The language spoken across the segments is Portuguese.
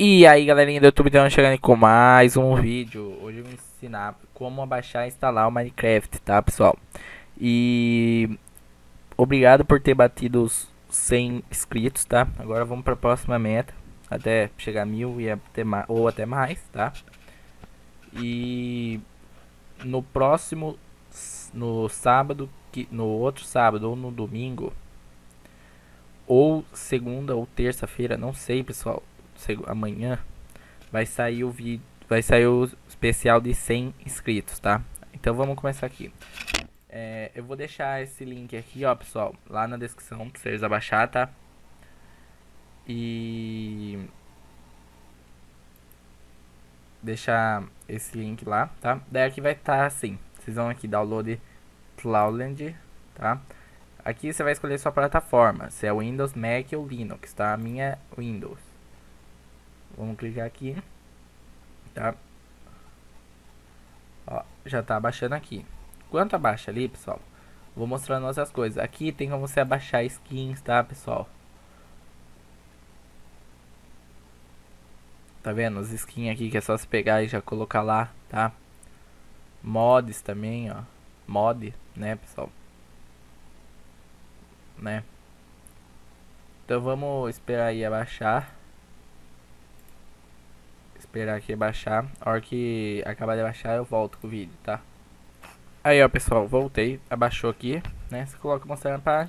E aí galerinha do YouTube, estamos chegando com mais um vídeo. Hoje eu vou ensinar como baixar e instalar o Minecraft, tá pessoal? E obrigado por ter batido os 100 inscritos, tá? Agora vamos para a próxima meta, até chegar a 1000 e até ou até mais, tá? E no próximo, no sábado, no outro sábado ou no domingo, ou segunda ou terça-feira, não sei pessoal, amanhã vai sair o vídeo, vai sair o especial de 100 inscritos, tá? Então vamos começar aqui. Eu vou deixar esse link aqui, ó, pessoal, lá na descrição pra vocês abaixar, tá? E deixar esse link lá, tá? Daí aqui vai estar assim. Vocês vão aqui download Cloudland, tá? Aqui você vai escolher sua plataforma, se é Windows, Mac ou Linux, tá? A minha é Windows. Vamos clicar aqui, tá? Ó, já tá abaixando aqui. Enquanto abaixa ali, pessoal, vou mostrando outras coisas. Aqui tem como você abaixar skins, tá, pessoal? Tá vendo? Os skins aqui que é só você pegar e já colocar lá, tá? Mods também, ó. Mod, né, pessoal? Né? Então vamos esperar aí abaixar. Esperar aqui abaixar. A hora que acabar de abaixar eu volto com o vídeo, tá? Aí ó pessoal, voltei, abaixou aqui, né? Você coloca mostrar na página.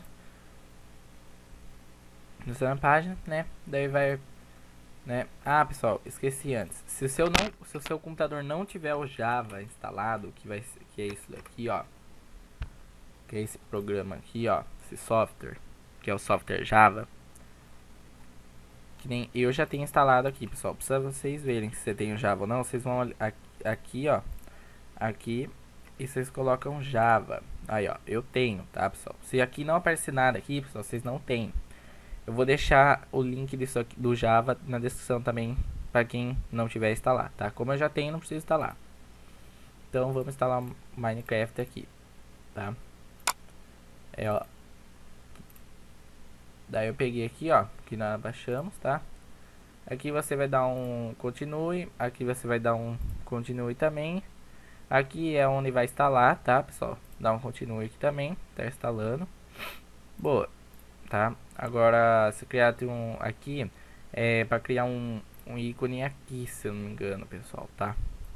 Mostrar na página, né? Daí vai, né? Ah pessoal, esqueci antes. Se o seu computador não tiver o Java instalado, que é isso daqui, ó. Que é esse programa aqui, ó. Esse software, que é o software Java. Que nem eu já tenho instalado aqui, pessoal. Precisa vocês verem se você tem o Java ou não. Vocês vão aqui, ó. Aqui. E vocês colocam Java. Aí, ó. Eu tenho, tá, pessoal? Se aqui não aparecer nada aqui, pessoal, vocês não tem. Eu vou deixar o link disso aqui, do Java na descrição também, para quem não tiver instalado, tá? Como eu já tenho, não preciso instalar. Então, vamos instalar o Minecraft aqui, tá? Ó. Daí eu peguei aqui, ó, que nós baixamos, tá? Aqui você vai dar um continue, aqui você vai dar um continue também. Aqui é onde vai instalar, tá, pessoal? Dá um continue aqui também, tá instalando. Boa, tá? Agora, se criar um aqui, para criar um ícone aqui, se eu não me engano, pessoal, tá?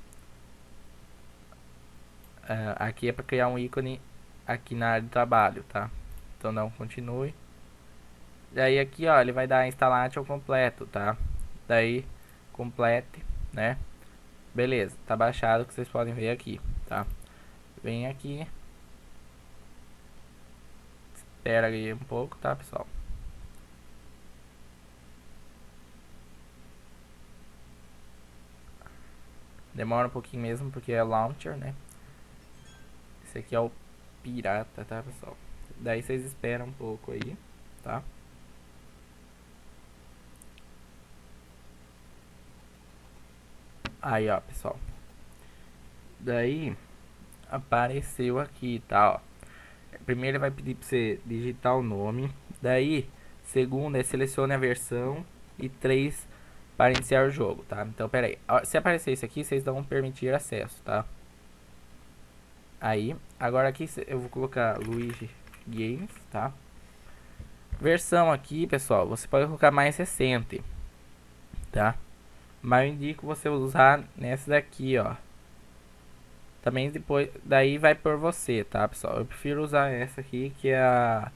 Aqui é para criar um ícone aqui na área de trabalho, tá? Então dá um continue. Daí aqui, ó, ele vai dar installation completo, tá? Daí, complete, né? Beleza, tá baixado, que vocês podem ver aqui, tá? Vem aqui. Espera aí um pouco, tá, pessoal? Demora um pouquinho mesmo, porque é launcher, né? Esse aqui é o pirata, tá, pessoal? Daí vocês esperam um pouco aí, tá? Aí, ó, pessoal. Daí, apareceu aqui, tá, ó. Primeiro ele vai pedir pra você digitar o nome. Daí, segundo é selecione a versão. E 3 para iniciar o jogo, tá? Então, pera aí. Se aparecer isso aqui, vocês dão permitir acesso, tá? Aí, agora aqui eu vou colocar Luigi Games, tá? Versão aqui, pessoal, você pode colocar mais recente, tá? Mas eu indico você usar nessa daqui, ó. Também depois, daí vai por você, tá, pessoal? Eu prefiro usar essa aqui, que é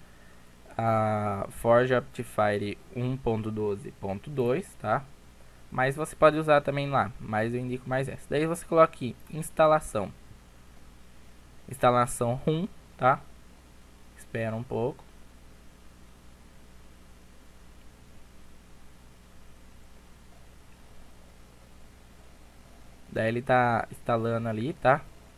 a Forge Optifine 1.12.2, tá? Mas você pode usar também lá, mas eu indico mais essa. Daí você coloca aqui, instalação. Instalação ROM, tá? Espera um pouco. Daí ele tá instalando ali, tá?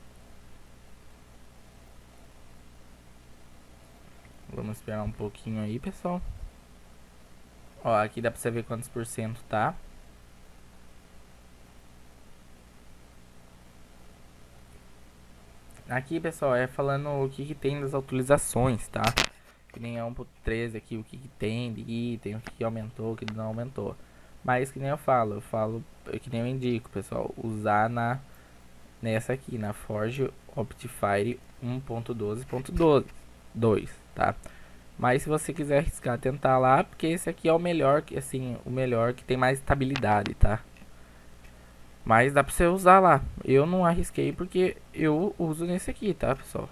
Vamos esperar um pouquinho aí, pessoal. Ó, aqui dá pra você ver quantos por cento tá. Aqui, pessoal, é falando o que tem das atualizações, tá? Que nem 1.13 aqui, o que tem de item, o que aumentou, o que não aumentou. Mas que nem eu falo que nem eu indico, pessoal, usar nessa aqui, na Forge Optifine 1.12.2, tá? Mas se você quiser arriscar tentar lá, porque esse aqui é o melhor, que assim, o melhor que tem mais estabilidade, tá? Mas dá pra você usar lá. Eu não arrisquei porque eu uso nesse aqui, tá, pessoal?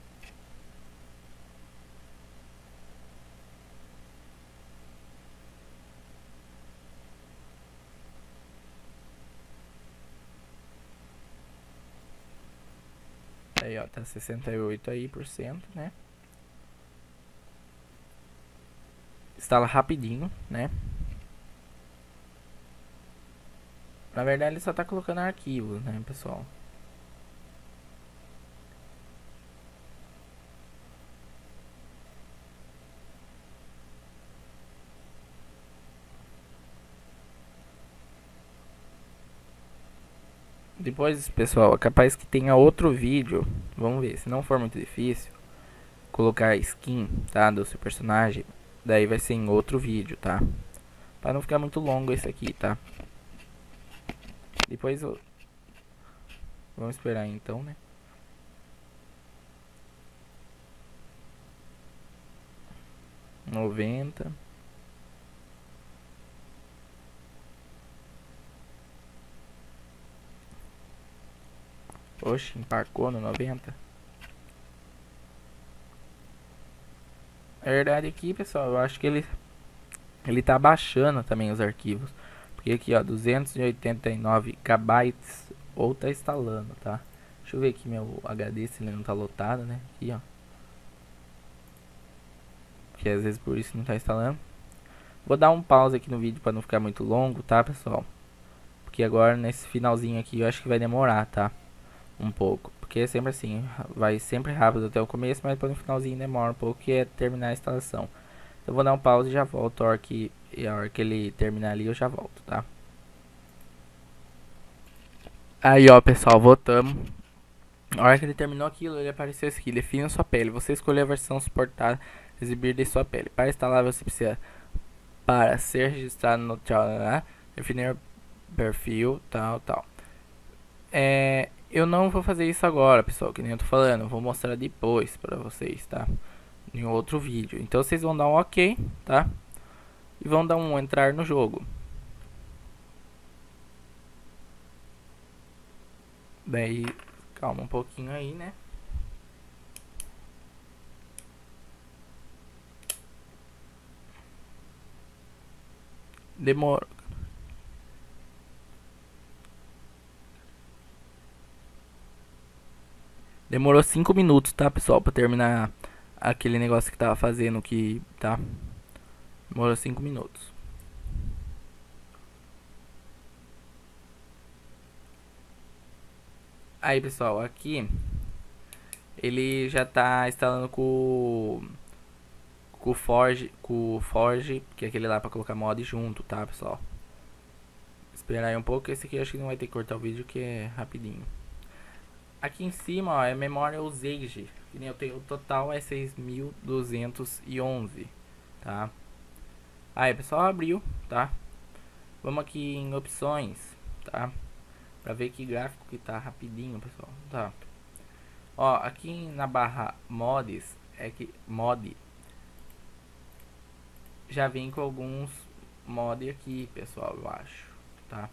Aí, ó, tá 68 aí por cento, né? Instala rapidinho, né? Na verdade ele só tá colocando arquivos, né, pessoal? Depois, pessoal, é capaz que tenha outro vídeo. Vamos ver, se não for muito difícil, colocar a skin, tá, do seu personagem. Daí vai ser em outro vídeo, tá? Pra não ficar muito longo esse aqui, tá? Depois eu... Vamos esperar então, né? Noventa. Oxe, embarcou no 90. A verdade aqui, pessoal, eu acho que ele tá baixando também os arquivos. Porque aqui, ó, 289 KB ou tá instalando, tá? Deixa eu ver aqui meu HD se ele não tá lotado, né? Aqui, ó. Que às vezes por isso não tá instalando. Vou dar um pause aqui no vídeo para não ficar muito longo, tá, pessoal? Porque agora nesse finalzinho aqui eu acho que vai demorar, tá? Um pouco. Porque é sempre assim, vai sempre rápido até o começo, mas depois no finalzinho demora um pouco, que é terminar a instalação. Então eu vou dar um pause e já volto. A hora que ele terminar ali eu já volto, tá? Aí, ó, pessoal, voltamos. A hora que ele terminou aquilo, ele apareceu aqui: defina sua pele. Você escolheu a versão suportada exibir de sua pele. Para instalar, você precisa, para ser registrado no definir perfil, tal. Eu não vou fazer isso agora, pessoal, que nem eu tô falando. Eu vou mostrar depois pra vocês, tá? Em outro vídeo. Então vocês vão dar um ok, tá? E vão dar um entrar no jogo. Daí, calma um pouquinho aí, né? Demora. Demorou 5 minutos, tá, pessoal? Pra terminar aquele negócio que tava fazendo que, tá? Demorou 5 minutos. Aí, pessoal, aqui ele já tá instalando com o Forge, que é aquele lá pra colocar mod junto, tá, pessoal? Esperar aí um pouco, esse aqui eu acho que não vai ter que cortar o vídeo, que é rapidinho. Aqui em cima, ó, é memória usage, que nem eu tenho, o total é 6.211, tá? Aí, pessoal, abriu, tá? Vamos aqui em opções, tá? Pra ver que gráfico que tá rapidinho, pessoal, tá? Ó, aqui na barra mods, é que mod já vem com alguns mods aqui, pessoal, eu acho, tá?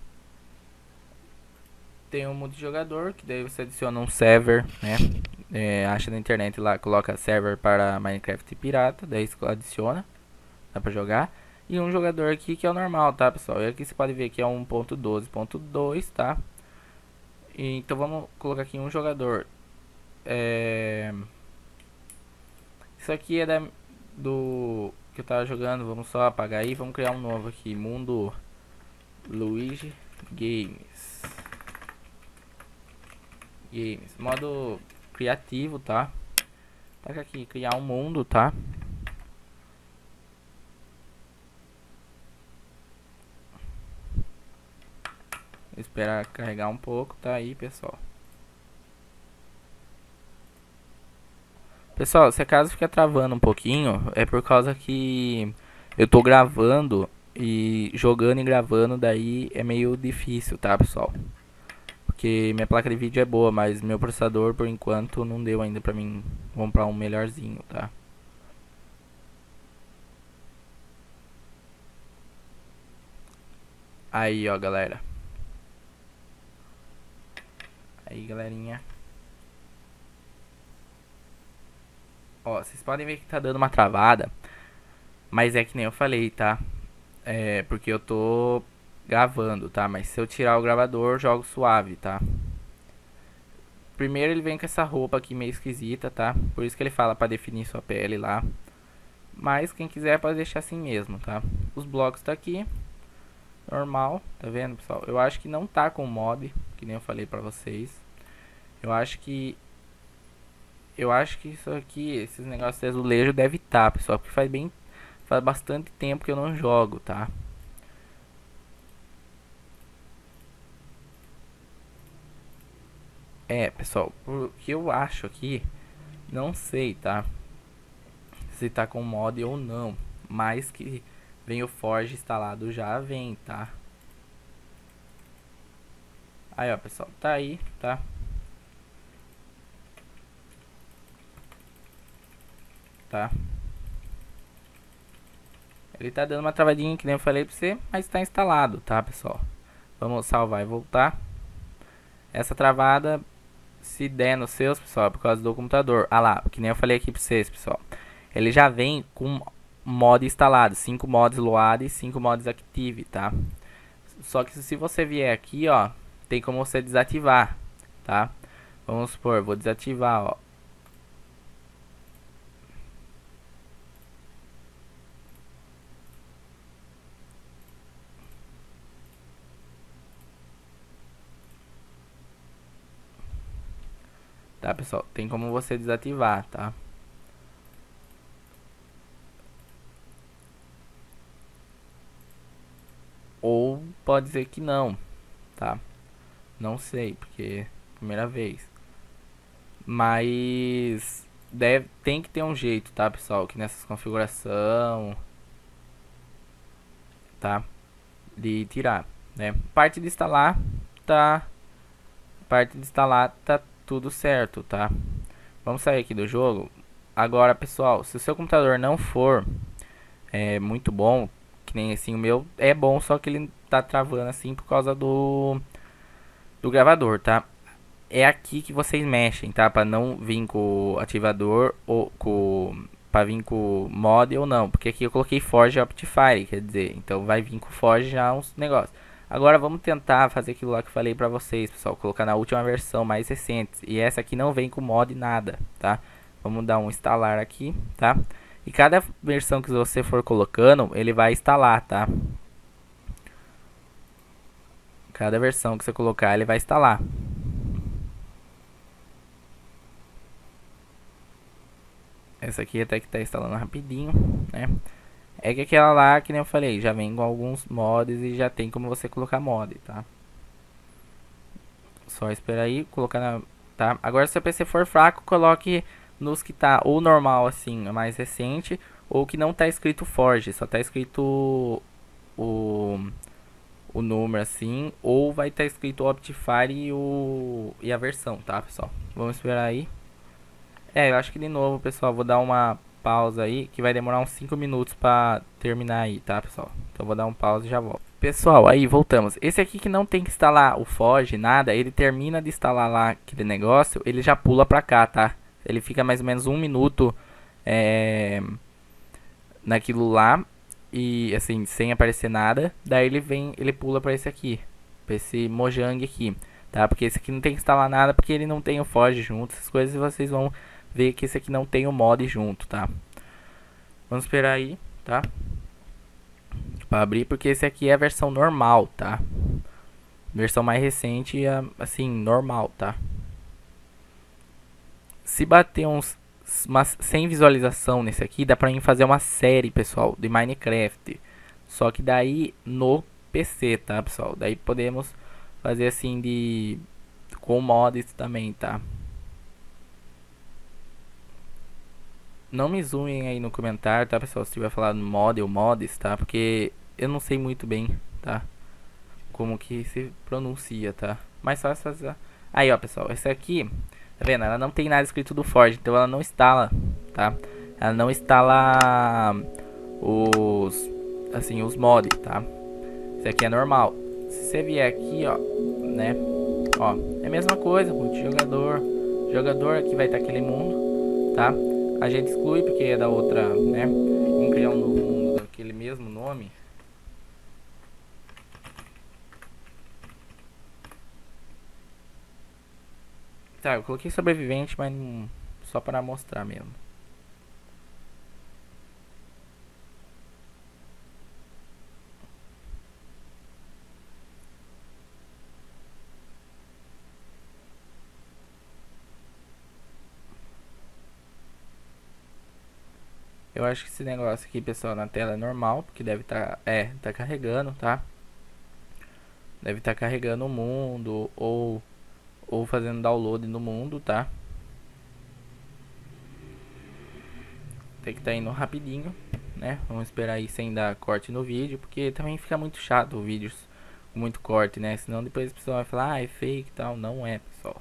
Tem um multijogador, que daí você adiciona um server, né? Acha na internet lá, coloca server para Minecraft pirata, daí você adiciona, dá pra jogar. E um jogador aqui que é o normal, tá, pessoal? E aqui você pode ver que é 1.12.2, tá? Então vamos colocar aqui um jogador. Isso aqui é do que eu tava jogando, vamos só apagar aí, vamos criar um novo aqui, Mundo Luigi Games, modo criativo, tá? Taca aqui, criar um mundo, tá? Esperar carregar um pouco, tá aí, pessoal. Pessoal, se acaso fica travando um pouquinho, é por causa que eu tô gravando E jogando e gravando daí é meio difícil, tá, pessoal? Porque minha placa de vídeo é boa, mas meu processador por enquanto não deu ainda pra mim comprar um melhorzinho, tá? Aí, ó, galera. Aí, galerinha. Ó, vocês podem ver que tá dando uma travada, mas é que nem eu falei, tá? É porque eu tô gravando, tá? Mas se eu tirar o gravador, jogo suave, tá? Primeiro ele vem com essa roupa aqui meio esquisita, tá? Por isso que ele fala pra definir sua pele lá. Mas quem quiser pode deixar assim mesmo, tá? Os blocos tá aqui, normal, tá vendo, pessoal? Eu acho que não tá com mod, que nem eu falei pra vocês. Eu acho que isso aqui, esses negócios de azulejo deve estar, pessoal, porque faz bastante tempo que eu não jogo, tá? É, pessoal, o que eu acho aqui, não sei, tá? Se tá com mod ou não, mas que vem o Forge instalado já vem, tá? Aí, ó, pessoal, tá aí, tá? Tá? Ele tá dando uma travadinha, que nem eu falei pra você, mas tá instalado, tá, pessoal? Vamos salvar e voltar. Essa travada, se der nos seus, pessoal, é por causa do computador. Ah lá, que nem eu falei aqui pra vocês, pessoal. Ele já vem com mod instalado, 5 mods load e 5 mods active, tá? Só que se você vier aqui, ó, tem como você desativar, tá? Vamos supor, vou desativar, ó. Tá, pessoal? Tem como você desativar, tá? Ou pode ser que não, tá? Não sei, porque é primeira vez. Mas tem que ter um jeito, tá, pessoal? Que nessas configuração, tá? De tirar, né? Parte de instalar tá, parte de instalar tá tudo certo, tá? Vamos sair aqui do jogo. Agora, pessoal, se o seu computador não for muito bom, que nem assim o meu é bom, só que ele tá travando assim por causa do gravador, tá? É aqui que vocês mexem, tá? Pra não vir com o ativador ou com para vir com mod ou não, porque aqui eu coloquei Forge Optifine, quer dizer, então vai vir com Forge já uns negócios. Agora vamos tentar fazer aquilo lá que eu falei pra vocês, pessoal, colocar na última versão mais recente. E essa aqui não vem com mod nada, tá? Vamos dar um instalar aqui, tá? E cada versão que você for colocando, ele vai instalar, tá? Cada versão que você colocar, ele vai instalar. Essa aqui até que tá instalando rapidinho, né? É que aquela lá, que nem eu falei, já vem com alguns mods e já tem como você colocar mod, tá? Só esperar aí, colocar na... Tá? Agora se o PC for fraco, coloque nos que tá ou normal assim, mais recente, ou que não tá escrito Forge, só tá escrito o, o número assim, ou vai estar escrito Optifine e a versão, tá, pessoal? Vamos esperar aí. Eu acho que de novo, pessoal, vou dar uma pausa aí, que vai demorar uns 5 minutos pra terminar aí, tá, pessoal? Então vou dar um pause e já volto. Pessoal, aí voltamos. Esse aqui que não tem que instalar o Forge, nada, ele termina de instalar lá aquele negócio, ele já pula pra cá, tá? Ele fica mais ou menos 1 minuto naquilo lá, e assim, sem aparecer nada. Daí ele pula pra esse aqui, pra esse Mojang aqui, tá? Porque esse aqui não tem que instalar nada, porque ele não tem o Forge junto, essas coisas, e vocês vão ver que esse aqui não tem o mod junto, tá? Vamos esperar aí, tá? Pra abrir, porque esse aqui é a versão normal, tá? Versão mais recente, assim, normal, tá? Se bater sem visualização nesse aqui, dá pra mim fazer uma série, pessoal, de Minecraft. Só que daí no PC, tá, pessoal? Daí podemos fazer assim com mods também, tá? Não me zoem aí no comentário, tá, pessoal? Se tiver falado mod ou mods, tá? Porque eu não sei muito bem, tá? Como que se pronuncia, tá? Mas só essas... Aí, ó, pessoal, essa aqui, tá vendo? Ela não tem nada escrito do Forge, então ela não instala, tá? Ela não instala os, assim, os mods, tá? Isso aqui é normal. Se você vier aqui, ó, né? Ó, é a mesma coisa, multijogador. Jogador aqui vai estar aquele mundo, tá? A gente exclui porque é da outra, né? Vamos criar um novo mundo daquele mesmo nome. Tá, eu coloquei sobrevivente, mas não, só para mostrar mesmo. Eu acho que esse negócio aqui, pessoal, na tela é normal, porque deve estar, tá carregando, tá? Deve estar carregando o mundo ou fazendo download no mundo, tá? Tem que estar indo rapidinho, né? Vamos esperar aí sem dar corte no vídeo, porque também fica muito chato o vídeo com muito corte, né? Senão depois o pessoal vai falar, ah, é fake e tal. Não é, pessoal.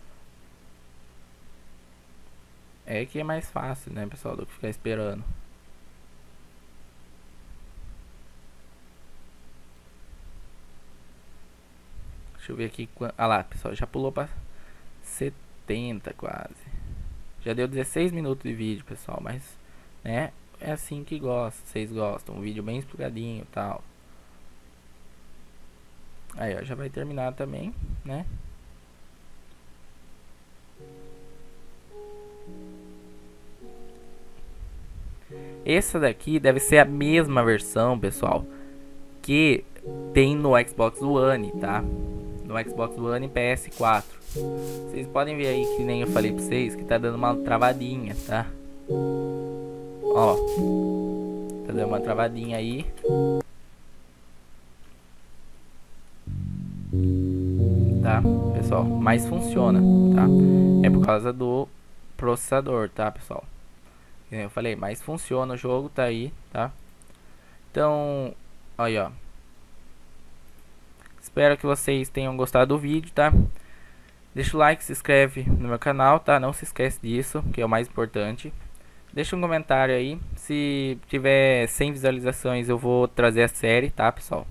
É que é mais fácil, né, pessoal, do que ficar esperando. Deixa eu ver aqui. Ah lá, pessoal, já pulou pra 70 quase. Já deu 16 minutos de vídeo, pessoal, mas, né, é assim que gosta, vocês gostam. Um vídeo bem explicadinho e tal. Aí, ó, já vai terminar também, né? Essa daqui deve ser a mesma versão, pessoal, que tem no Xbox One, tá? No Xbox One e PS4. Vocês podem ver aí que nem eu falei pra vocês, que tá dando uma travadinha, tá? Ó, tá dando uma travadinha aí. Tá, pessoal? Mas funciona, tá? É por causa do processador, tá, pessoal? Como eu falei, mas funciona, o jogo tá aí, tá? Então, aí, ó. Espero que vocês tenham gostado do vídeo, tá? Deixa o like, se inscreve no meu canal, tá? Não se esquece disso, que é o mais importante. Deixa um comentário aí. Se tiver 100 visualizações, eu vou trazer a série, tá, pessoal?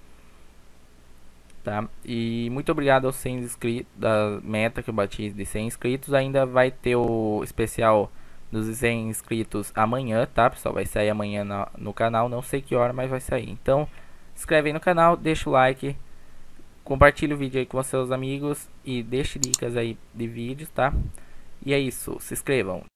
Tá? E muito obrigado aos 100 inscritos, da meta que eu bati de 100 inscritos. Ainda vai ter o especial dos 100 inscritos amanhã, tá, pessoal? Vai sair amanhã no canal, não sei que hora, mas vai sair. Então, se inscreve aí no canal, deixa o like, compartilha o vídeo aí com seus amigos e deixe dicas aí de vídeos, tá? E é isso, se inscrevam.